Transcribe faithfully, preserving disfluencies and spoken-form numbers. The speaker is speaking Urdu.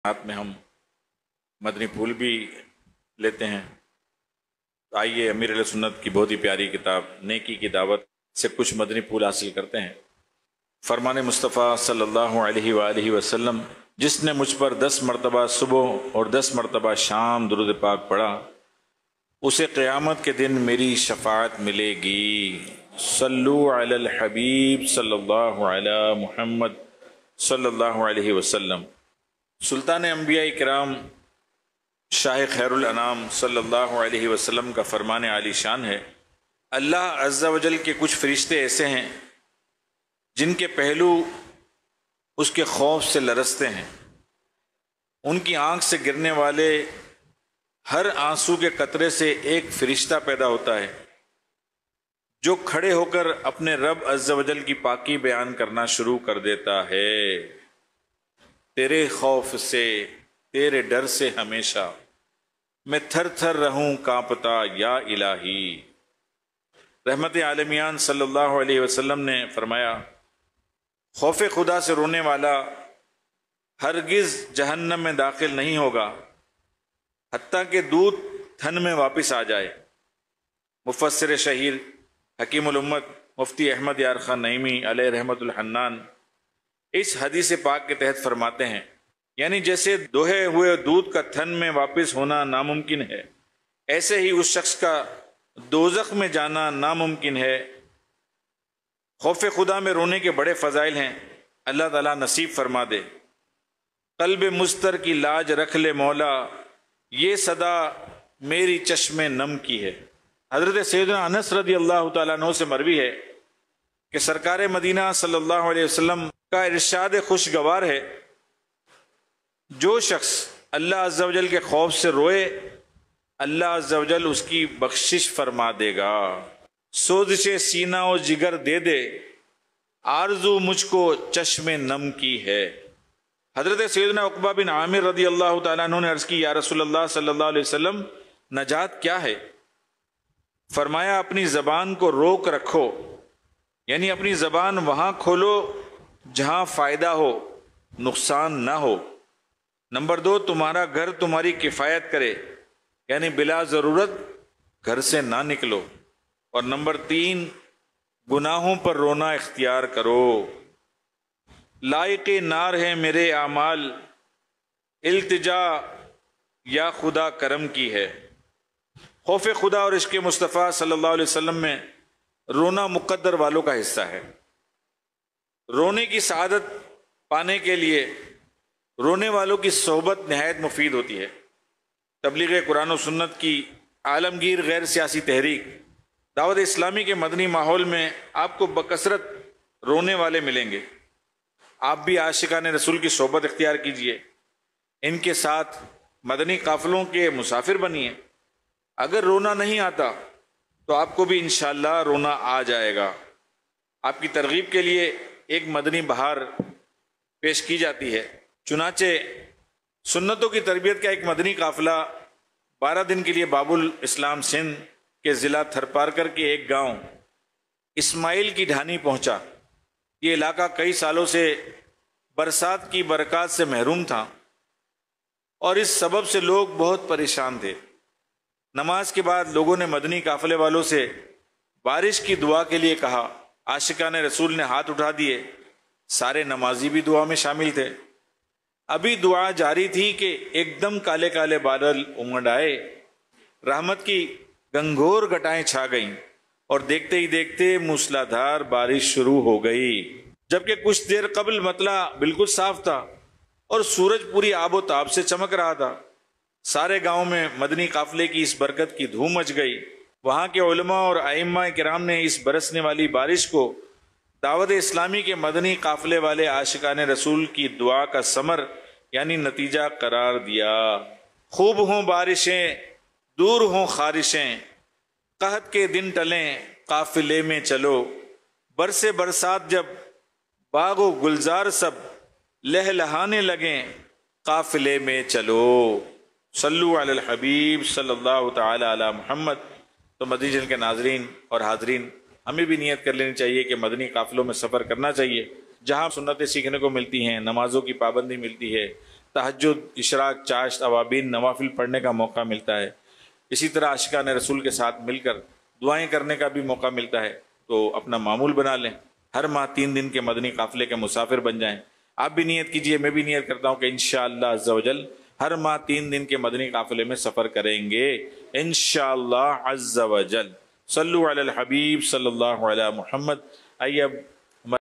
ہاتھ میں ہم مدنی پھول بھی لیتے ہیں۔ تو آئیے امیر علیہ سنت کی بہت ہی پیاری کتاب نیکی کی دعوت سے کچھ مدنی پھول حاصل کرتے ہیں۔ فرمان مصطفیٰ صلی اللہ علیہ وآلہ وسلم، جس نے مجھ پر دس مرتبہ صبح اور دس مرتبہ شام درود پاک پڑھا، اسے قیامت کے دن میری شفاعت ملے گی۔ صلو علی الحبیب صلی اللہ علی محمد صلی اللہ علیہ وسلم۔ سلطان انبیاء کرام شاہ خیر الانام صلی اللہ علیہ وسلم کا فرمان عالی شان ہے، اللہ عز و جل کے کچھ فرشتے ایسے ہیں جن کے پہلو اس کے خوف سے لرزتے ہیں۔ ان کی آنکھ سے گرنے والے ہر آنسو کے قطرے سے ایک فرشتہ پیدا ہوتا ہے جو کھڑے ہو کر اپنے رب عز و جل کی پاکی بیان کرنا شروع کر دیتا ہے۔ تیرے خوف سے، تیرے ڈر سے ہمیشہ میں تھر تھر رہوں کانپتا یا الہی۔ رحمت عالمیان صلی اللہ علیہ وسلم نے فرمایا، خوف خدا سے رونے والا ہرگز جہنم میں داخل نہیں ہوگا حتیٰ کہ دودھ تھن میں واپس آ جائے۔ مفسر شہیر حکیم الامت مفتی احمد یار خان نعیمی علیہ رحمت الحنان اس حدیث پاک کے تحت فرماتے ہیں، یعنی جیسے دوہے ہوئے دودھ کا تھن میں واپس ہونا ناممکن ہے، ایسے ہی اس شخص کا دوزخ میں جانا ناممکن ہے۔ خوف خدا میں رونے کے بڑے فضائل ہیں، اللہ تعالیٰ نصیب فرما دے۔ قلب مستر کی لاج رکھ لے مولا، یہ صدا میری چشم نم کی ہے۔ حضرت سیدنا انس رضی اللہ تعالیٰ عنہ سے مروی ہے کہ سرکار مدینہ صلی اللہ علیہ وسلم کا ارشاد خوشگوار ہے، جو شخص اللہ عز و جل کے خوف سے روئے، اللہ عز و جل اس کی بخشش فرما دے گا۔ سوزش سینہ و جگر دے دے، آرزو مجھ کو چشم نم کی ہے۔ حضرت سیدنا عقبہ بن عامر رضی اللہ تعالیٰ عنہ نے عرض کی، یا رسول اللہ صلی اللہ علیہ وسلم، نجات کیا ہے؟ فرمایا، اپنی زبان کو روک رکھو، یعنی اپنی زبان وہاں کھولو جہاں فائدہ ہو، نقصان نہ ہو۔ نمبر دو، تمہارا گھر تمہاری کفایت کرے، یعنی بلا ضرورت گھر سے نہ نکلو۔ اور نمبر تین، گناہوں پر رونا اختیار کرو۔ لائق نار ہے میرے اعمال، التجا یا خدا کرم کی ہے۔ خوف خدا اور عشق مصطفیٰ صلی اللہ علیہ وسلم میں رونا مقدر والوں کا حصہ ہے۔ رونے کی سعادت پانے کے لیے رونے والوں کی صحبت نہایت مفید ہوتی ہے۔ تبلیغ قرآن و سنت کی عالمگیر غیر سیاسی تحریک دعوت اسلامی کے مدنی ماحول میں آپ کو بکثرت رونے والے ملیں گے۔ آپ بھی عاشقان رسول کی صحبت اختیار کیجئے، ان کے ساتھ مدنی قافلوں کے مسافر بنیے۔ اگر رونا نہیں آتا تو آپ کو بھی انشاءاللہ رونا آ جائے گا۔ آپ کی ترغیب کے لیے ایک مدنی بہار پیش کی جاتی ہے۔ چنانچہ سنتوں کی تربیت کا ایک مدنی قافلہ بارہ دن کے لیے باب الاسلام سندھ کے ضلع تھرپارکر کے ایک گاؤں اسماعیل کی ڈھانی پہنچا۔ یہ علاقہ کئی سالوں سے برسات کی برکات سے محروم تھا اور اس سبب سے لوگ بہت پریشان تھے۔ نماز کے بعد لوگوں نے مدنی قافلے والوں سے بارش کی دعا کے لیے کہا۔ عاشقان رسول نے ہاتھ اٹھا دیے، سارے نمازی بھی دعا میں شامل تھے۔ ابھی دعا جاری تھی کہ ایک دم کالے کالے بادل امڑ آئے، رحمت کی گنگور گٹائیں چھا گئیں اور دیکھتے ہی دیکھتے موسلادھار بارش شروع ہو گئی۔ جبکہ کچھ دیر قبل مطلع بالکل صاف تھا اور سورج پوری آب و تاب سے چمک رہا تھا۔ سارے گاؤں میں مدنی قافلے کی اس برکت کی دھوم مچ گئی۔ وہاں کے علماء اور ائمہ کرام نے اس برسنے والی بارش کو دعوت اسلامی کے مدنی قافلے والے عاشقان رسول کی دعا کا ثمر یعنی نتیجہ قرار دیا۔ خوب ہوں بارشیں، دور ہوں خارشیں، قحط کے دن ٹلیں قافلے میں چلو، برسے برسات جب باغ و گلزار سب لہلہانے لگیں قافلے میں چلو۔ صلو علی الحبیب صلی اللہ تعالی علی محمد۔ تو مدنی چینل کے ناظرین اور حاضرین، ہمیں بھی نیت کر لینی چاہیے کہ مدنی قافلوں میں سفر کرنا چاہیے، جہاں سنتیں سیکھنے کو ملتی ہیں، نمازوں کی پابندی ملتی ہے، تہجد، اشراق، چاشت، اوابین، نوافل پڑھنے کا موقع ملتا ہے۔ اسی طرح عاشقان رسول کے ساتھ مل کر دعائیں کرنے کا بھی موقع ملتا ہے، تو اپنا معمول بنا لیں، ہر ماہ تین دن کے مدنی قافلے کے مسافر بن جائیں۔ آپ بھی نیت کیجئے، میں بھی نیت کرتا ہوں کہ انشاءاللہ عز و جل ہر ماہ تین دن کے مدنی قافلے میں سفر کریں گے انشاءاللہ عز و جل۔ صلو علی الحبیب صلی اللہ علیہ محمد۔ آئیے اب